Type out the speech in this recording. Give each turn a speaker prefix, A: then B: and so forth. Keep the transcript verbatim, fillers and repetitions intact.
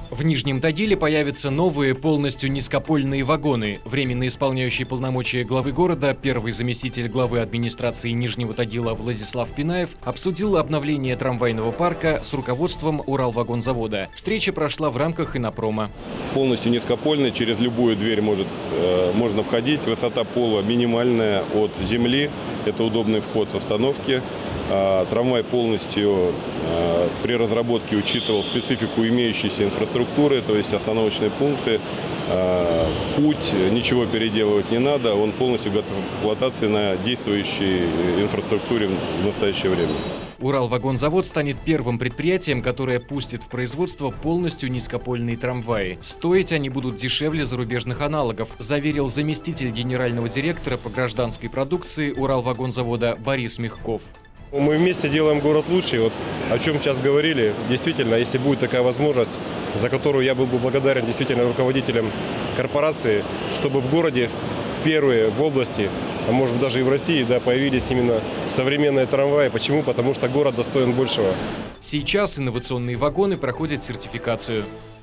A: В Нижнем Тагиле появятся новые полностью низкопольные вагоны. Временно исполняющий полномочия главы города, первый заместитель главы администрации Нижнего Тагила Владислав Пинаев обсудил обновление трамвайного парка с руководством Уралвагонзавода. Встреча прошла в рамках инопрома.
B: Полностью низкопольный, через любую дверь может, э, можно входить. Высота пола минимальная от земли. Это удобный вход с остановки. А, трамвай полностью а, при разработке учитывал специфику имеющейся инфраструктуры, то есть остановочные пункты, а, путь, ничего переделывать не надо, он полностью готов к эксплуатации на действующей инфраструктуре в настоящее время.
A: Уралвагонзавод станет первым предприятием, которое пустит в производство полностью низкопольные трамваи. Стоить они будут дешевле зарубежных аналогов, заверил заместитель генерального директора по гражданской продукции Уралвагонзавода Борис Мягков.
C: Мы вместе делаем город лучше. Вот о чем сейчас говорили. Действительно, если будет такая возможность, за которую я был бы благодарен действительно руководителям корпорации, чтобы в городе первые в области, а может быть даже и в России, да, появились именно современные трамваи. Почему? Потому что город достоин большего.
A: Сейчас инновационные вагоны проходят сертификацию.